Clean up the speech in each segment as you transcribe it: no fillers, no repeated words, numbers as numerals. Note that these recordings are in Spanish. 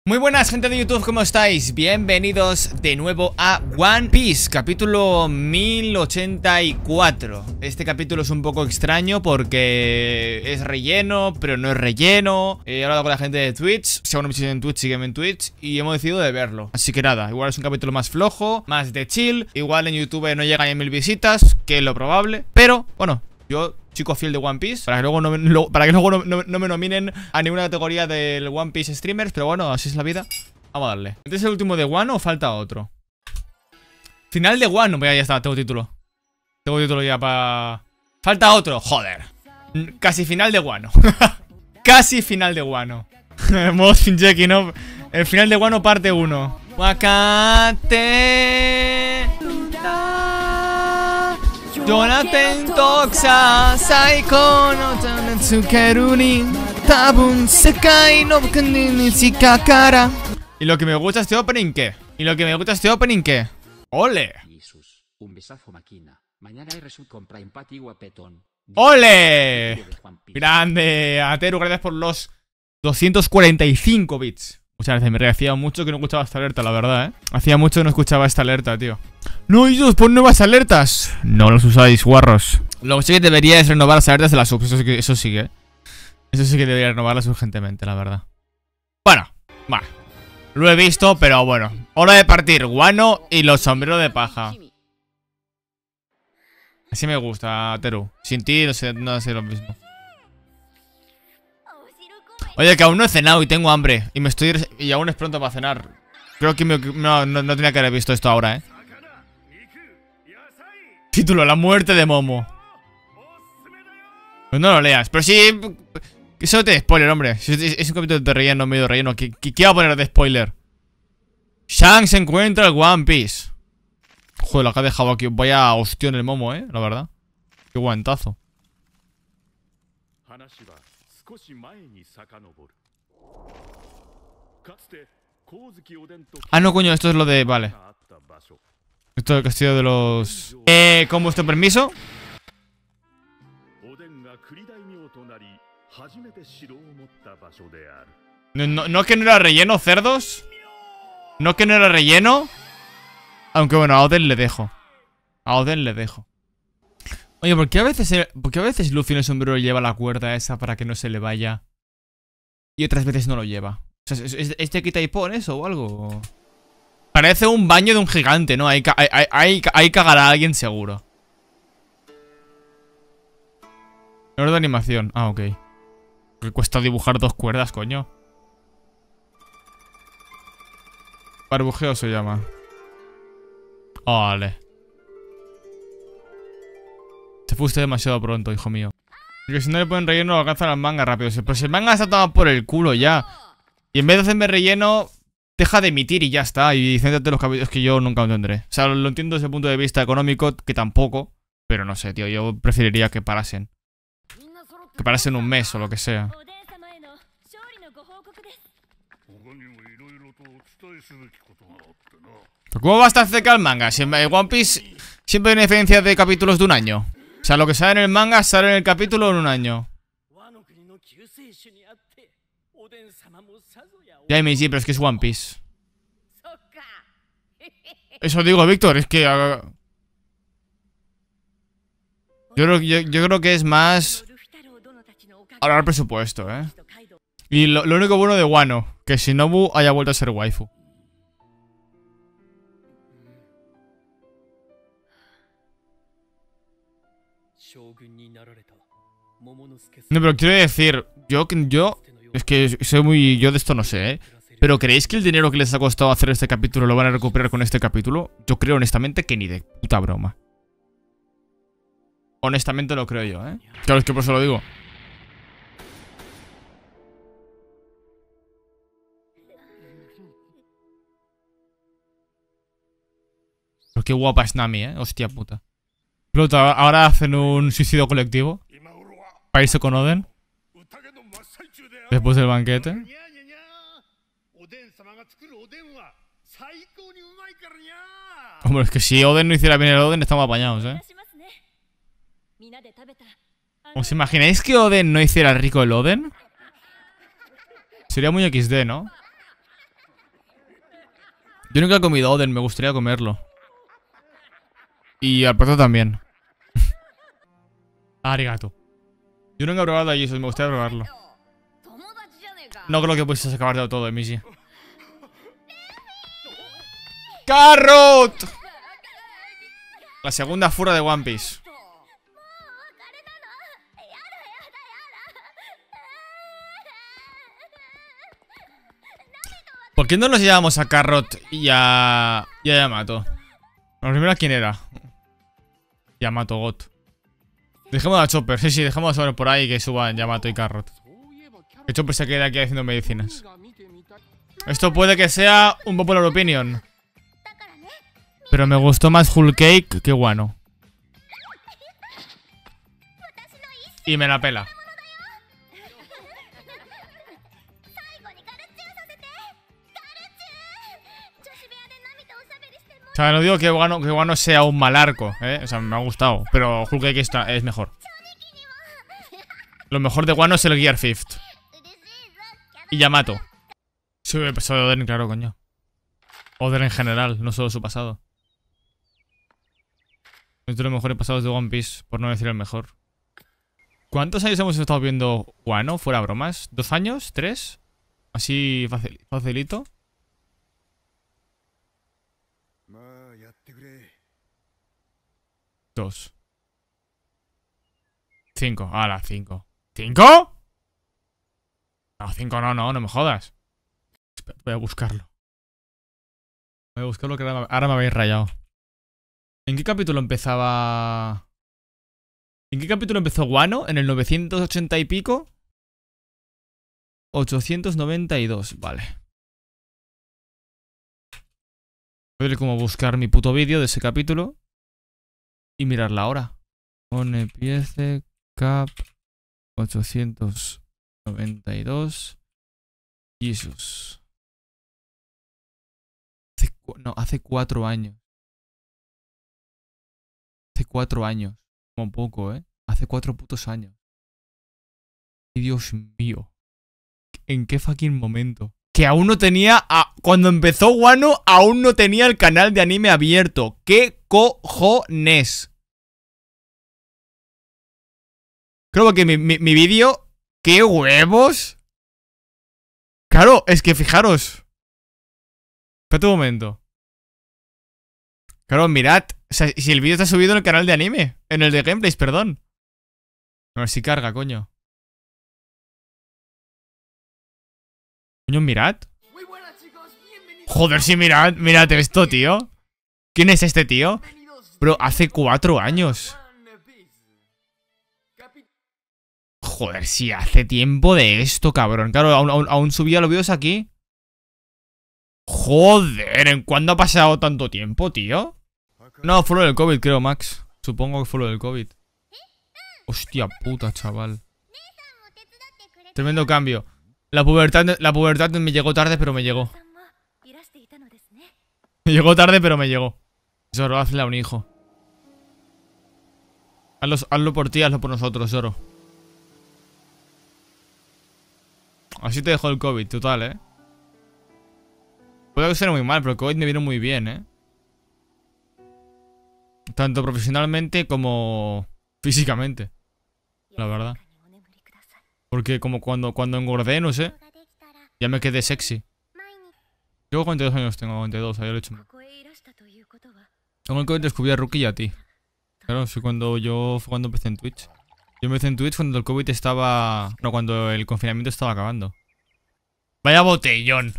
Muy buenas, gente de YouTube, ¿cómo estáis? Bienvenidos de nuevo a One Piece, capítulo 1084. Este capítulo es un poco extraño porque es relleno, pero no es relleno. He hablado con la gente de Twitch, si aún no me siguen en Twitch, sígueme en Twitch, y hemos decidido de verlo. Así que nada, igual es un capítulo más flojo, más de chill. Igual en YouTube no llegan a 1000 visitas, que es lo probable. Pero, bueno, yo, chico fiel de One Piece, para que luego no me nominen a ninguna categoría del One Piece Streamers. Pero bueno, así es la vida. Vamos a darle. ¿Este es el último de Wano o falta otro? Final de Wano. Ya está, tengo título. Tengo título ya para... Falta otro, joder. Casi final de Wano. Casi final de Wano. Modo Shinjeki, ¿no? El final de Wano parte 1. Wakate Jonathan Toxa Saiko no Tanatsukeru ni Tabun Sekai no Bukani ni Shikakara. ¿Y lo que me gusta este opening qué? ¿Y lo que me gusta este opening qué? ¡Ole! Un besazo máquina. Mañana hay result con Prime Patty guapetón. ¡Ole! Grande, Ateru, gracias por los 245 bits. Muchas gracias, me hacía mucho que no escuchaba esta alerta, la verdad, ¿eh? Hacía mucho que no escuchaba esta alerta, tío. ¡No, ellos pon nuevas alertas! No los usáis, guarros. Lo que sí que debería es renovar las alertas de las subs. Eso sí, ¿eh? Eso sí que debería renovarlas urgentemente, la verdad. Bueno, va. Lo he visto, pero bueno. Hora de partir Wano y los sombreros de paja. Así me gusta, Teru. Sin ti no sé lo mismo. Oye, que aún no he cenado y tengo hambre. Y aún es pronto para cenar. Creo que no tenía que haber visto esto ahora, ¿eh? Título, la muerte de Momo. Pues no lo leas, pero sí. Eso te spoiler, hombre. Es un capítulo de relleno, medio relleno. ¿Qué va a poner de spoiler? Shanks encuentra el One Piece. Joder, lo que ha dejado aquí. Vaya hostión el Momo, la verdad. Qué guantazo. Ah, no, coño, esto es lo de... Vale. Esto es el castillo de los... ¿con vuestro permiso? No que no era relleno, cerdos. No que no era relleno. Aunque bueno, a Oden le dejo. A Oden le dejo. Oye, ¿por qué a veces Luffy en el sombrero lleva la cuerda esa para que no se le vaya? Y otras veces no lo lleva. O sea, ¿es de quita y pon eso o algo? Parece un baño de un gigante, ¿no? Ahí cagará a alguien seguro. Error de animación. Ah, ok. Que cuesta dibujar dos cuerdas, coño. Barbujeo se llama. Vale. Te fuiste demasiado pronto, hijo mío. Porque si no le ponen relleno, alcanzan al manga rápido. Pero si el manga está tomado por el culo ya. Y en vez de hacerme relleno, deja de emitir y ya está. Y céntrate en los capítulos que yo nunca lo tendré. O sea, lo entiendo desde el punto de vista económico, que tampoco. Pero no sé, tío, yo preferiría que parasen. Que parasen un mes o lo que sea. ¿Pero cómo va a estar cerca el manga? Si en One Piece siempre hay una diferencia de capítulos de un año. O sea, lo que sale en el manga sale en el capítulo en un año. Ya me dice, pero es que es One Piece. Eso digo, Víctor, es que... Yo creo que es más... ahorrar presupuesto, ¿eh? Y lo único bueno de Wano, que Shinobu haya vuelto a ser waifu. No, pero quiero decir, yo es que soy muy... Yo de esto no sé, ¿eh? Pero ¿creéis que el dinero que les ha costado hacer este capítulo lo van a recuperar con este capítulo? Yo creo honestamente que ni de puta broma. Honestamente lo creo yo, ¿eh? Claro, es que por eso lo digo. Pero qué guapa es Nami, ¿eh? Hostia puta. Pero ahora hacen un suicidio colectivo para irse con Oden después del banquete. Hombre, es que si Oden no hiciera bien el Oden, estamos apañados, ¿eh? ¿Os imagináis que Oden no hiciera rico el Oden? Sería muy XD, ¿no? Yo nunca he comido Oden, me gustaría comerlo. Y al pato también. Arigato. Yo nunca he probado a Jesus, me gustaría probarlo. No creo que puedas acabar de todo, Emishi. ¡Carrot! La segunda fura de One Piece. ¿Por qué no nos llevamos a Carrot y a Yamato? La primera, ¿quién era? Yamato God. Dejemos a Chopper, sí, dejemos a Chopper por ahí que suban Yamato y Carrot. Que Chopper se quede aquí haciendo medicinas. Esto puede que sea un popular opinion, pero me gustó más Whole Cake que Wano. Y me la pela. O sea, no digo que Wano sea un mal arco, O sea, me ha gustado. Pero Whole Cake es mejor. Lo mejor de Wano es el Gear Fifth. Y Yamato. Sí, el pasado de Oden, claro, coño. Oden en general, no solo su pasado. Es de los mejores pasados de One Piece, por no decir el mejor. ¿Cuántos años hemos estado viendo Wano? Fuera bromas. ¿2 años? ¿3? Así facilito. 2. 5. ¡Hala! 5. ¿5? No, 5 no me jodas. Espera, voy a buscarlo. Voy a buscarlo que ahora me habéis rayado. ¿En qué capítulo empezaba? ¿En qué capítulo empezó Wano? ¿En el 980 y pico? 892, vale. Voy a ver cómo buscar mi puto vídeo de ese capítulo y mirar la hora. One Piece Cap 892 Jesus. Hace 4 años. Hace 4 años. Como poco, Hace 4 putos años. Y Dios mío. ¿En qué fucking momento? Que aún no tenía... Cuando empezó Wano, aún no tenía el canal de anime abierto. ¿Qué cojones? Creo que mi vídeo... ¿Qué huevos? Claro, es que fijaros. Espérate un momento. Claro, mirad. O sea, si el vídeo está subido en el canal de anime. En el de gameplays, perdón. A ver si carga, coño. Coño, mirad. Joder, sí, mirad esto, tío. ¿Quién es este tío? Bro, hace 4 años. Joder, sí, hace tiempo de esto, cabrón. Claro, aún subía los vídeos aquí. Joder, ¿en cuándo ha pasado tanto tiempo, tío? No, fue lo del COVID, creo, Max. Supongo que fue lo del COVID. Hostia puta, chaval. Tremendo cambio. La pubertad me llegó tarde, pero me llegó. Me llegó tarde, pero me llegó. Zoro, hazle a un hijo. Hazlo por ti, hazlo por nosotros, Zoro. Así te dejó el COVID, total, Puede que sea muy mal, pero el COVID me vino muy bien, Tanto profesionalmente como físicamente. La verdad. Porque como cuando engordé, no sé, ya me quedé sexy. Yo 42 años tengo, 42, ayer lo he hecho mal. Con el COVID descubrí a Rookie y a ti. Claro, fue cuando empecé en Twitch. Yo empecé en Twitch cuando el COVID estaba... No, cuando el confinamiento estaba acabando. Vaya botellón.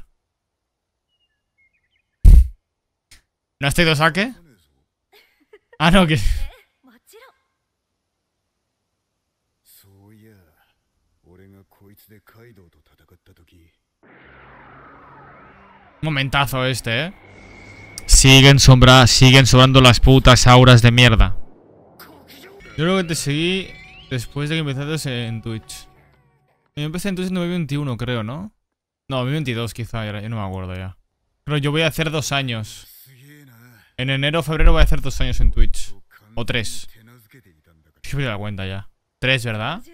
¿No has tenido saque? Ah, no, que... Momentazo este, Siguen sobrando las putas auras de mierda. Yo creo que te seguí después de que empezaste en Twitch. Yo empecé en Twitch en 2021, creo, ¿no? No, 2022 quizá, yo no me acuerdo ya. Pero yo voy a hacer 2 años. En enero o febrero voy a hacer 2 años en Twitch. O 3. Es que me la cuenta ya. 3, ¿verdad?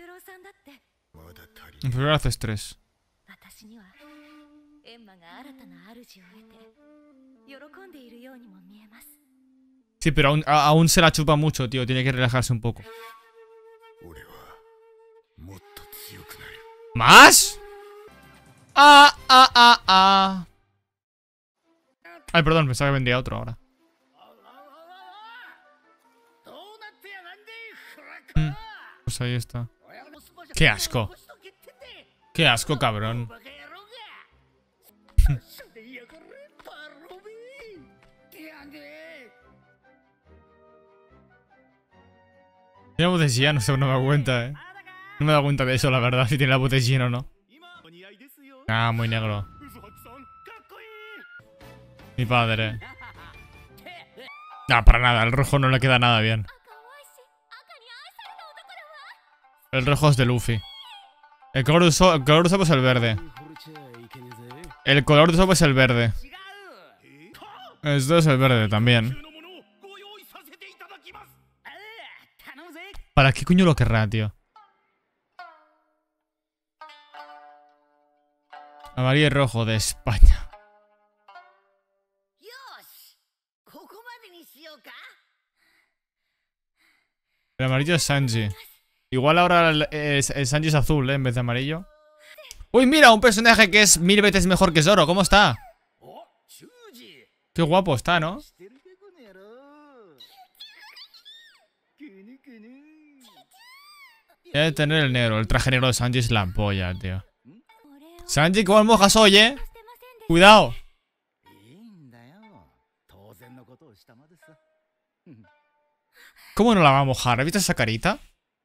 En febrero haces 3. Sí, pero aún se la chupa mucho, tío. Tiene que relajarse un poco. ¿Más? Ay, perdón, pensaba que vendría otro ahora. Pues ahí está. ¡Qué asco! ¡Qué asco, cabrón! Tiene la botellina, no sé, no me da cuenta, No me da cuenta de eso, la verdad, si tiene la botellina o no. Ah, muy negro. Mi padre. No, para nada, el rojo no le queda nada bien. El rojo es de Luffy. El color de sopa es el verde. El color de sopa es el verde. Esto es el verde también. ¿Para qué coño lo querrá, tío? Amarillo y rojo de España. El amarillo es Sanji. Igual ahora el Sanji es azul, en vez de amarillo. ¡Uy, mira! Un personaje que es 1000 veces mejor que Zoro. ¿Cómo está? Qué guapo está, ¿no? Debe tener el negro. El traje negro de Sanji es la polla, tío. Sanji, ¿cómo mojas hoy, Cuidado. ¿Cómo no la va a mojar? ¿Has visto esa carita?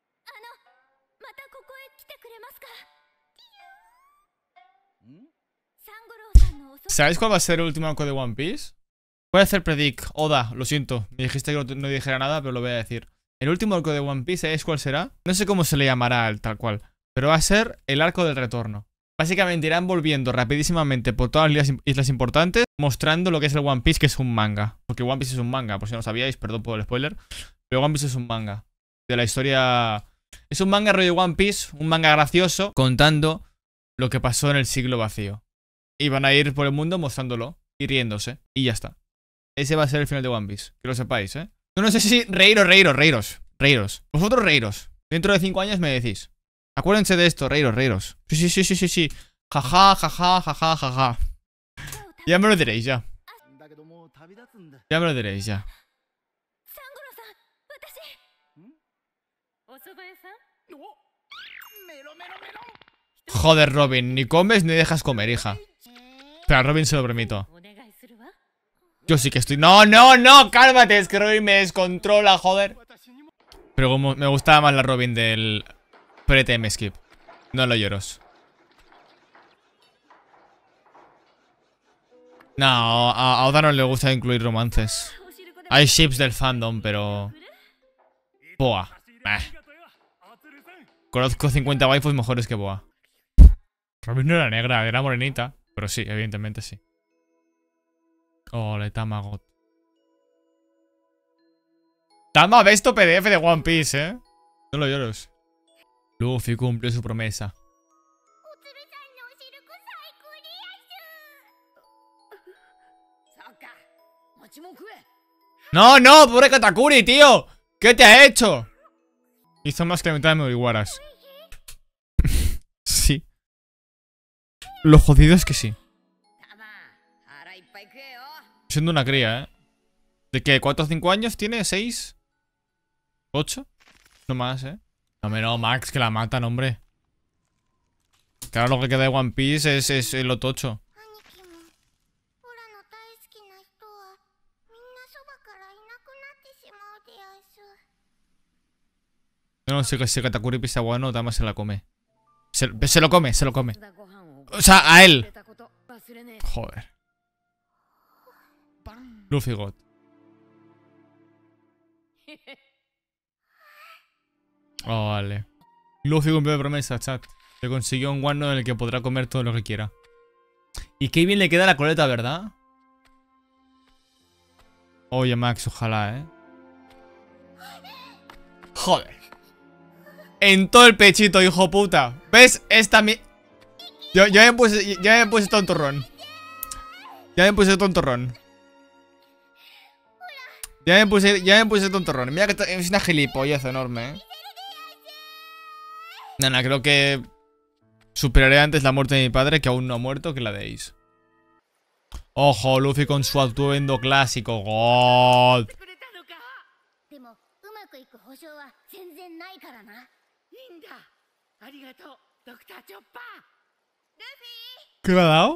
¿Sabéis cuál va a ser el último arco de One Piece? Voy a hacer predict. Oda, lo siento. Me dijiste que no dijera nada, pero lo voy a decir. El último arco de One Piece, ¿sabéis cuál será? No sé cómo se le llamará el tal cual, pero va a ser el arco del retorno. Básicamente irán volviendo rapidísimamente por todas las islas importantes, mostrando lo que es el One Piece, que es un manga. Porque One Piece es un manga, por si no lo sabíais, perdón por el spoiler. Pero One Piece es un manga. De la historia... Es un manga rollo One Piece, un manga gracioso, contando lo que pasó en el siglo vacío. Y van a ir por el mundo mostrándolo y riéndose. Y ya está. Ese va a ser el final de One Piece. Que lo sepáis, No sé si reíros. Vosotros reíros. Dentro de 5 años me decís. Acuérdense de esto, reíros. Sí. Jaja. Ya me lo diréis, ya. Ya me lo diréis, ya. Joder, Robin, ni comes ni dejas comer, hija. Pero a Robin se lo permito. Yo sí que estoy... No, cálmate, es que Robin me descontrola, joder. Pero como me gustaba más la Robin del pre-time skip. No lo lloros. No, a Oda no le gusta incluir romances. Hay ships del fandom, pero... Boa. Conozco 50 waifus mejores que Boa. Robin no era negra, era morenita. Pero sí, evidentemente sí. Ole, Tamagot. Tama, ves tu PDF de One Piece, No lo llores. Luffy cumple su promesa. No, pobre Katakuri, tío. ¿Qué te ha hecho? Hizo más que la mitad de Mugiwaras. Sí. Lo jodido es que sí. Siendo una cría, ¿De qué? ¿4 o 5 años tiene? ¿6? ¿8? No más, No, Max, que la matan, hombre. Claro, lo que queda de One Piece es lo tocho. No, si Katakuri pisa bueno, Tama se la come. Se lo come. O sea, a él. Joder. Luffy God. Oh, vale. Luffy cumplió promesa, chat. Le consiguió un guano en el que podrá comer todo lo que quiera. Y qué bien le queda la coleta, ¿verdad? Oye, Max, ojalá, Joder. En todo el pechito, hijo puta. ¿Ves? Esta mi... Yo me puse tontorrón. Ya me puse tontorrón. Ya me puse tontorrón. Mira que es una gilipollez enorme, Nana, creo que superaré antes la muerte de mi padre, que aún no ha muerto, que la de Ace. Ojo, Luffy con su atuendo clásico. God. ¿Qué le ha dado?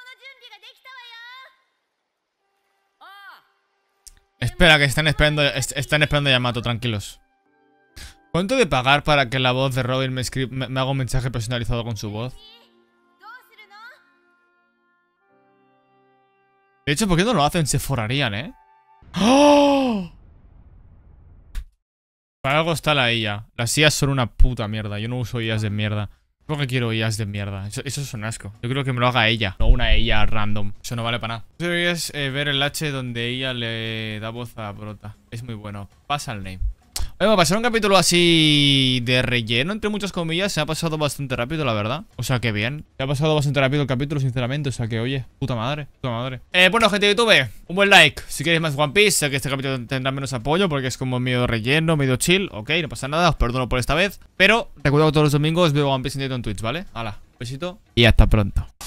Espera, que están esperando a Yamato, tranquilos. ¿Cuánto de pagar para que la voz de Robin me haga un mensaje personalizado con su voz? De hecho, ¿por qué no lo hacen? Se forrarían, ¡Oh! Para algo está la IA. Las IAs son una puta mierda. Yo no uso IAs de mierda. ¿Por qué quiero IAs de mierda? Eso es un asco. Yo creo que me lo haga ella, no una IA random. Eso no vale para nada. Deberías ver el H donde ella le da voz a Prota. Es muy bueno. Pasa el name. Oye, pasar un capítulo así de relleno, entre muchas comillas, se ha pasado bastante rápido, la verdad. O sea, que bien. Se ha pasado bastante rápido el capítulo, sinceramente. O sea, que, oye, puta madre, puta madre. Bueno, gente de YouTube, un buen like si queréis más One Piece. Sé que este capítulo tendrá menos apoyo porque es como medio relleno, medio chill. Ok, no pasa nada, os perdono por esta vez. Pero recuerdo que todos los domingos veo One Piece en directo en Twitch, ¿vale? Hala, besito y hasta pronto.